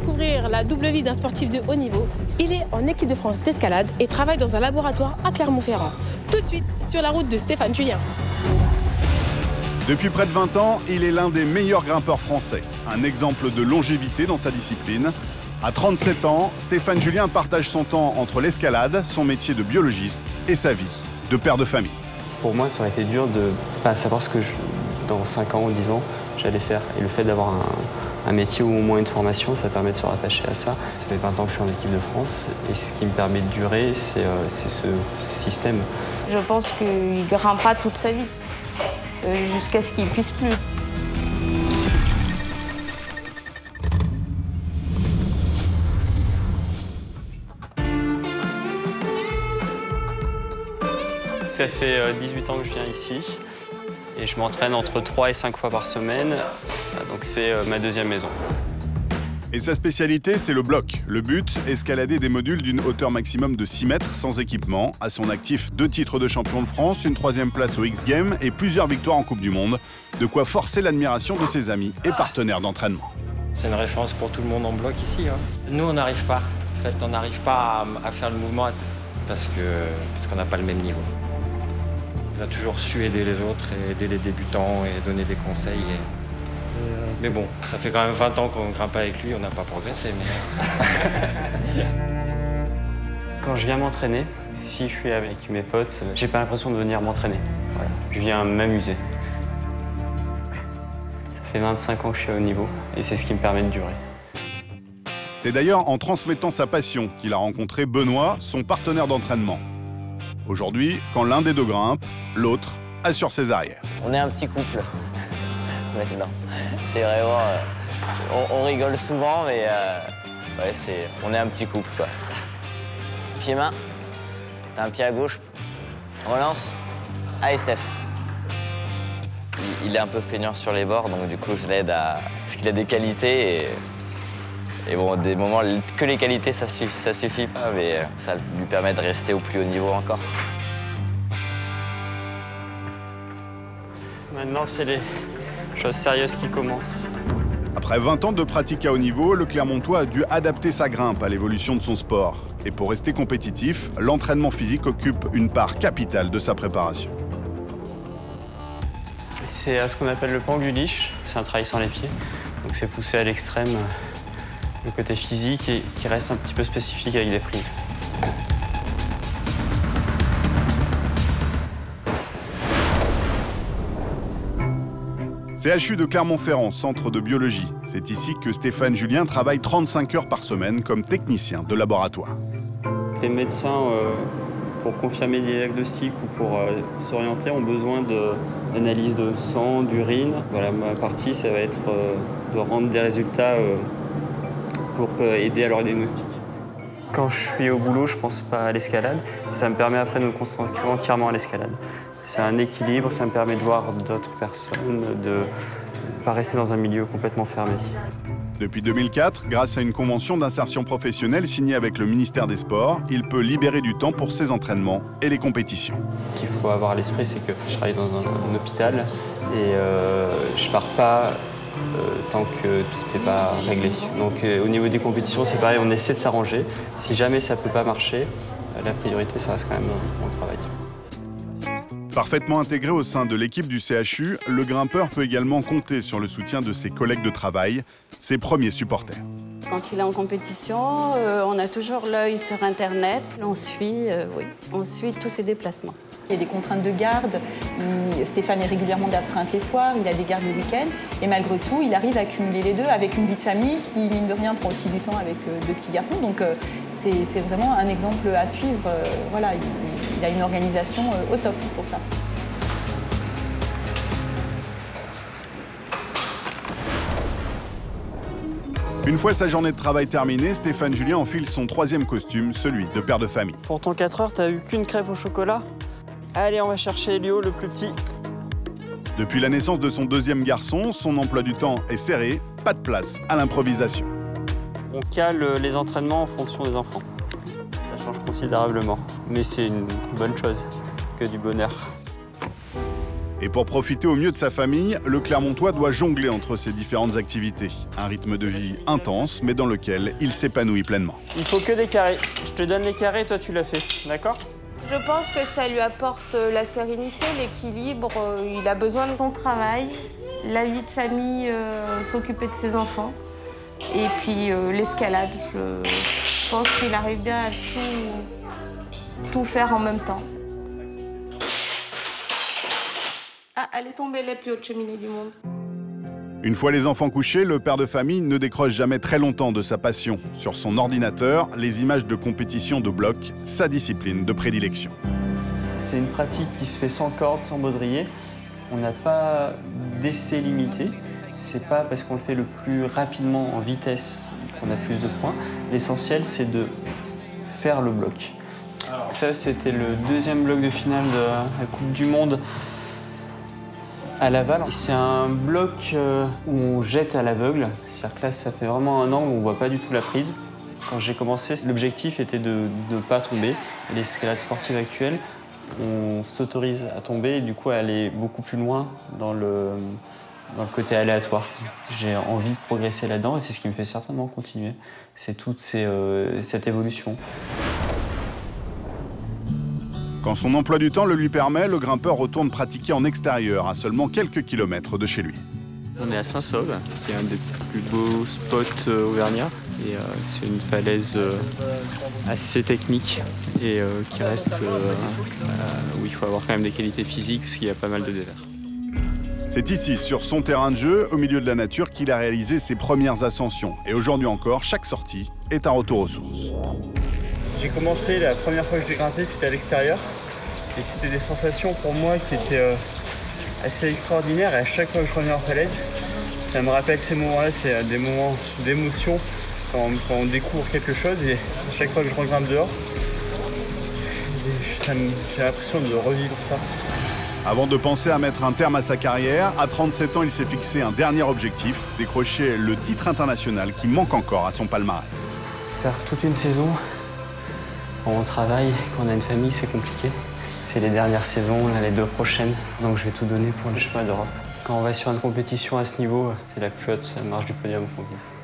découvrir la double vie d'un sportif de haut niveau, il est en équipe de France d'escalade et travaille dans un laboratoire à Clermont-Ferrand. Tout de suite, sur la route de Stéphane Julien. Depuis près de 20 ans, il est l'un des meilleurs grimpeurs français. Un exemple de longévité dans sa discipline. À 37 ans, Stéphane Julien partage son temps entre l'escalade, son métier de biologiste et sa vie de père de famille. Pour moi, ça aurait été dur de ne pas savoir ce que dans 5 ans ou 10 ans, j'allais faire. Et le fait d'avoir un métier ou au moins une formation, ça permet de se rattacher à ça. Ça fait 20 ans que je suis en équipe de France et ce qui me permet de durer, c'est ce système. Je pense qu'il ne grimpera toute sa vie, jusqu'à ce qu'il ne puisse plus. Ça fait 18 ans que je viens ici et je m'entraîne entre 3 et 5 fois par semaine, donc c'est ma deuxième maison. Et sa spécialité, c'est le bloc. Le but, escalader des modules d'une hauteur maximum de 6 mètres sans équipement. À son actif, 2 titres de champion de France, une 3e place aux X-Games et plusieurs victoires en Coupe du Monde. De quoi forcer l'admiration de ses amis et partenaires d'entraînement. C'est une référence pour tout le monde en bloc ici. Nous, on n'arrive pas. En fait, on n'arrive pas à faire le mouvement parce qu'on n'a pas le même niveau. On a toujours su aider les autres et aider les débutants et donner des conseils. Mais bon, ça fait quand même 20 ans qu'on ne grimpe pas avec lui, on n'a pas progressé. Mais... Quand je viens m'entraîner, si je suis avec mes potes, j'ai pas l'impression de venir m'entraîner. Voilà. Je viens m'amuser. Ça fait 25 ans que je suis à haut niveau et c'est ce qui me permet de durer. C'est d'ailleurs en transmettant sa passion qu'il a rencontré Benoît, son partenaire d'entraînement. Aujourd'hui, quand l'un des deux grimpe, l'autre assure ses arrières. On est un petit couple maintenant. C'est vraiment... on rigole souvent, mais ouais, on est un petit couple, quoi. Pied-main. T'as un pied à gauche. Relance. Allez, Steph. Il est un peu feignant sur les bords, donc du coup, je l'aide à... Parce qu'il a des qualités et bon, des moments, que les qualités, ça suffit pas, mais ça lui permet de rester au plus haut niveau encore. Maintenant, c'est les choses sérieuses qui commencent. Après 20 ans de pratique à haut niveau, le Clermontois a dû adapter sa grimpe à l'évolution de son sport. Et pour rester compétitif, l'entraînement physique occupe une part capitale de sa préparation. C'est ce qu'on appelle le panguliche. C'est un travail sans les pieds. Donc c'est poussé à l'extrême le côté physique et qui reste un petit peu spécifique avec des prises. CHU de Clermont-Ferrand, centre de biologie. C'est ici que Stéphane Julien travaille 35 heures par semaine comme technicien de laboratoire. Les médecins, pour confirmer des diagnostics ou pour s'orienter, ont besoin d'analyse de sang, d'urine. Voilà, ma partie, ça va être de rendre des résultats pour aider à leur diagnostic. Quand je suis au boulot, je ne pense pas à l'escalade. Ça me permet après de me concentrer entièrement à l'escalade. C'est un équilibre, ça me permet de voir d'autres personnes, de ne pas rester dans un milieu complètement fermé. Depuis 2004, grâce à une convention d'insertion professionnelle signée avec le ministère des Sports, il peut libérer du temps pour ses entraînements et les compétitions. Ce qu'il faut avoir à l'esprit, c'est que je travaille dans un hôpital et je ne pars pas tant que tout n'est pas réglé. Donc au niveau des compétitions, c'est pareil, on essaie de s'arranger. Si jamais ça ne peut pas marcher, la priorité, ça reste quand même mon travail. Parfaitement intégré au sein de l'équipe du CHU, le grimpeur peut également compter sur le soutien de ses collègues de travail, ses premiers supporters. Quand il est en compétition, on a toujours l'œil sur Internet. On suit tous ses déplacements. Il y a des contraintes de garde. Stéphane est régulièrement d'astreinte les soirs, il a des gardes le week-end. Et malgré tout, il arrive à cumuler les deux avec une vie de famille qui, mine de rien, prend aussi du temps avec 2 petits garçons. Donc c'est vraiment un exemple à suivre. Voilà, il a une organisation au top pour ça. Une fois sa journée de travail terminée, Stéphane Julien enfile son 3e costume, celui de père de famille. Pour ton 4 heures, t'as eu qu'une crêpe au chocolat? Allez, on va chercher Elio, le plus petit. Depuis la naissance de son 2e garçon, son emploi du temps est serré, pas de place à l'improvisation. On cale les entraînements en fonction des enfants. Ça change considérablement, mais c'est une bonne chose, que du bonheur. Et pour profiter au mieux de sa famille, le Clermontois doit jongler entre ses différentes activités. Un rythme de vie intense, mais dans lequel il s'épanouit pleinement. Il faut que des carrés. Je te donne les carrés, toi tu l'as fait, d'accord? Je pense que ça lui apporte la sérénité, l'équilibre. Il a besoin de son travail, la vie de famille, s'occuper de ses enfants. Et puis l'escalade, je pense qu'il arrive bien à tout faire en même temps. Ah, elle est tombée la plus haute cheminée du monde. Une fois les enfants couchés, le père de famille ne décroche jamais très longtemps de sa passion. Sur son ordinateur, les images de compétition de bloc, sa discipline de prédilection. C'est une pratique qui se fait sans corde, sans baudrier. On n'a pas d'essai limité. C'est pas parce qu'on le fait le plus rapidement en vitesse qu'on a plus de points. L'essentiel, c'est de faire le bloc. Ça, c'était le deuxième bloc de finale de la Coupe du Monde à Laval. C'est un bloc où on jette à l'aveugle. C'est-à-dire que là, ça fait vraiment un angle où on ne voit pas du tout la prise. Quand j'ai commencé, l'objectif était de ne pas tomber. Et l'escalade sportive actuelle, on s'autorise à tomber et du coup à aller beaucoup plus loin dans le côté aléatoire. J'ai envie de progresser là-dedans et c'est ce qui me fait certainement continuer. C'est toute cette évolution. Quand son emploi du temps le lui permet, le grimpeur retourne pratiquer en extérieur, à seulement quelques kilomètres de chez lui. On est à Saint-Sauve, qui est un des plus beaux spots auvergnats. Et c'est une falaise assez technique et qui reste où il faut avoir quand même des qualités physiques parce qu'il y a pas mal de déserts. C'est ici, sur son terrain de jeu, au milieu de la nature, qu'il a réalisé ses premières ascensions. Et aujourd'hui encore, chaque sortie est un retour aux sources. J'ai commencé, la première fois que j'ai grimpé, c'était à l'extérieur. Et c'était des sensations pour moi qui étaient assez extraordinaires. Et à chaque fois que je revenais en falaise, ça me rappelle ces moments-là, c'est des moments d'émotion quand on découvre quelque chose. Et à chaque fois que je regrimpe dehors, j'ai l'impression de revivre ça. Avant de penser à mettre un terme à sa carrière, à 37 ans, il s'est fixé un dernier objectif, décrocher le titre international qui manque encore à son palmarès. Faire toute une saison, quand on travaille, quand on a une famille, c'est compliqué. C'est les dernières saisons, là, les 2 prochaines, donc je vais tout donner pour le chemin d'Europe. Quand on va sur une compétition à ce niveau, c'est la plus haute marge du podium qu'on vise.